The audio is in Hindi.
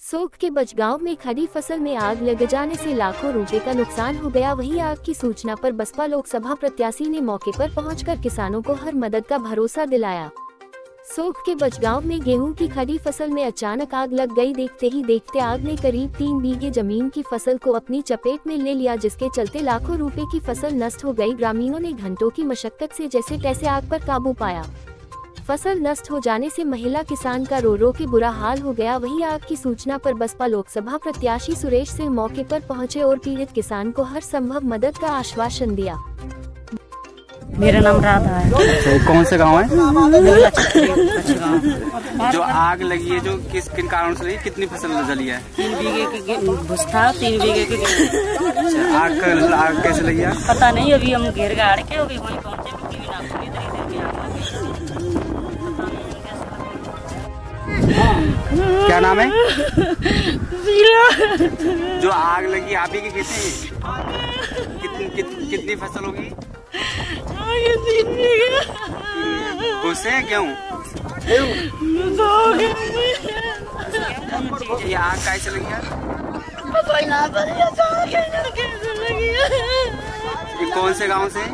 सोख के बचगांव में खड़ी फसल में आग लग जाने से लाखों रुपए का नुकसान हो गया। वहीं आग की सूचना पर बसपा लोकसभा प्रत्याशी ने मौके पर पहुंचकर किसानों को हर मदद का भरोसा दिलाया। सोख के बचगांव में गेहूं की खड़ी फसल में अचानक आग लग गई। देखते ही देखते आग ने करीब 3 बीघे जमीन की फसल को अपनी चपेट में ले लिया, जिसके चलते लाखों रुपए की फसल नष्ट हो गई। ग्रामीणों ने घंटों की मशक्कत से जैसे तैसे आग पर काबू पाया। फसल नष्ट हो जाने से महिला किसान का रो रो के बुरा हाल हो गया। वहीं आग की सूचना पर बसपा लोकसभा प्रत्याशी सुरेश सिंह मौके पर पहुंचे और पीड़ित किसान को हर संभव मदद का आश्वासन दिया। मेरा नाम राधा है। तो कौन से गांव है? गाँव। जो आग लगी है, जो किन कारणों से लगी, कितनी फसल जली है? 3 बीघे के भुस था, 3 बीघे के। आग कैसे लगी है? पता नहीं, अभी हम घेर गाड़ के अभी वहीं पहुंचे। क्या नाम है? जो आग लगी आप ही की खेती, कितनी फसल होगी? खुश है क्यों? ये आग कैसे लगी है? ये कौन से गांव से?